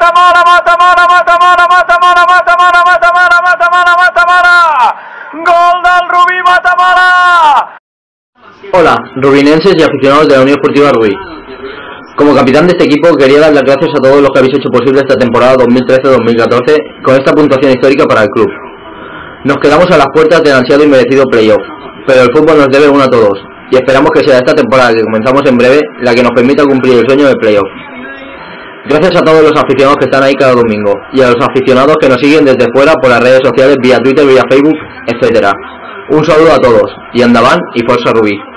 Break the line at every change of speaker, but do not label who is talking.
Gol del Rubí Matamala.
Hola, rubinenses y aficionados de la Unión Esportiva Rubí. Como capitán de este equipo quería dar las gracias a todos los que habéis hecho posible esta temporada 2013-2014 con esta puntuación histórica para el club. Nos quedamos a las puertas del ansiado y merecido playoff, pero el fútbol nos debe uno a todos, y esperamos que sea esta temporada que comenzamos en breve la que nos permita cumplir el sueño del playoff. Gracias a todos los aficionados que están ahí cada domingo, y a los aficionados que nos siguen desde fuera por las redes sociales, vía Twitter, vía Facebook, etc. Un saludo a todos, y andaban y Forza Rubí.